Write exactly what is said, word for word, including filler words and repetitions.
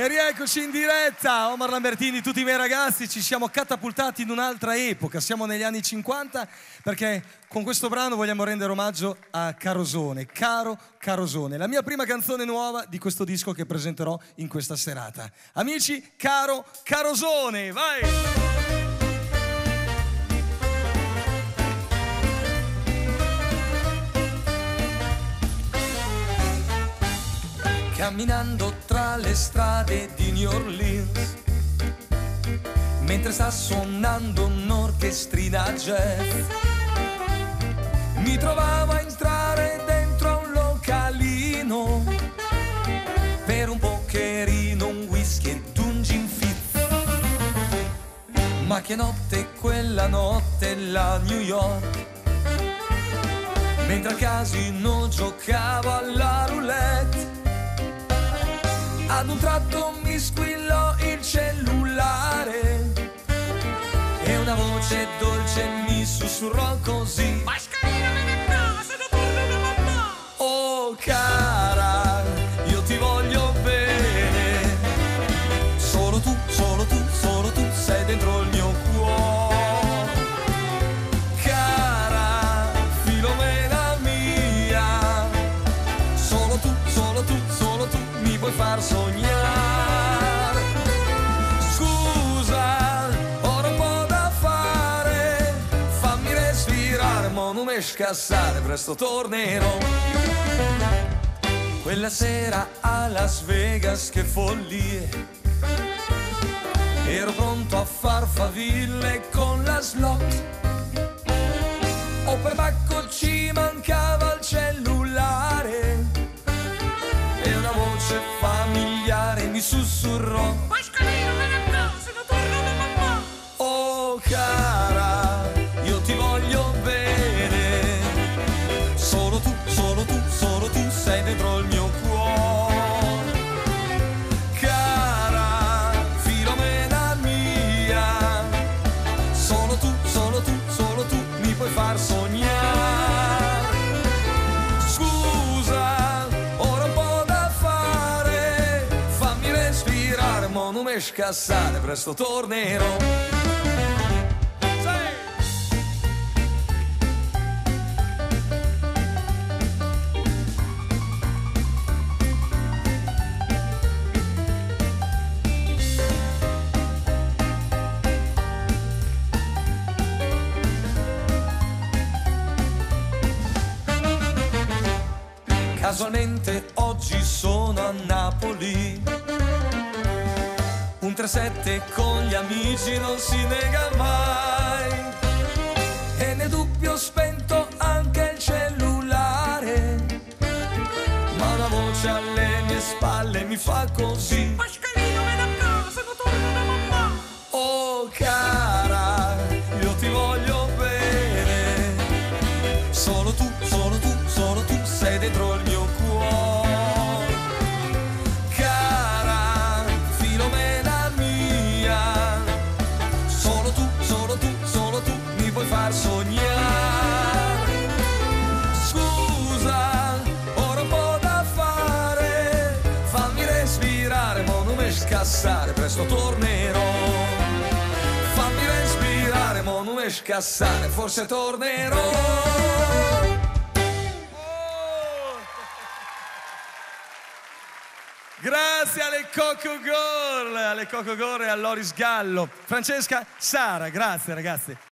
E rieccoci in diretta, Omar Lambertini, tutti i miei ragazzi, ci siamo catapultati in un'altra epoca, siamo negli anni cinquanta perché con questo brano vogliamo rendere omaggio a Carosone, Caro Carosone, la mia prima canzone nuova di questo disco che presenterò in questa serata. Amici, Caro Carosone, vai! Camminando tra le strade di New Orleans, mentre sta suonando un'orchestrina jazz, mi trovavo a entrare dentro a un localino per un pokerino, un whisky ed un gin fizz. Ma che notte quella notte la New York, mentre al casino giocavo alla roulette, ad un tratto mi squillò il cellulare e una voce dolce mi sussurrò così: oh cara, io ti voglio bene, solo tu, solo tu, solo tu sei dentro il mio cuore. Cara Filomena mia, solo tu, solo tu, solo tu mi puoi far sognare. Scusa, ho un po' da fare, fammi respirare, mo non mi scassare, presto tornerò. Quella sera a Las Vegas che follie, ero pronto a far faville con la slot. O per bacco ci mancava il cellulare e una voce familiare mi sussurrò: oh cara, io ti voglio bene, solo tu, solo tu, solo tu sei dentro il mio cuore. Cara Filomena mia, solo tu, solo tu, solo tu mi puoi far sognare. Scusa, ora un po' da fare, fammi respirare, mo non mi scassare, presto tornerò. Casualmente oggi sono a Napoli, un tre sette con gli amici non si nega mai, e nel dubbio ho spento anche il cellulare, ma una voce alle mie spalle mi fa così: oh cara, io ti voglio bene, solo tu, solo tu, solo tu sei dentro il mio cuore. Cara Filomena mia, solo tu, solo tu, solo tu mi puoi far sognare. Scusa, ora un po' da fare, fammi respirare, mo non mi scassare, presto tornerò. Fammi respirare, mo non mi scassare, forse tornerò. Grazie alle Coco Girl, alle Coco Girl e a Loris Gallo. Francesca, Sara, grazie ragazzi.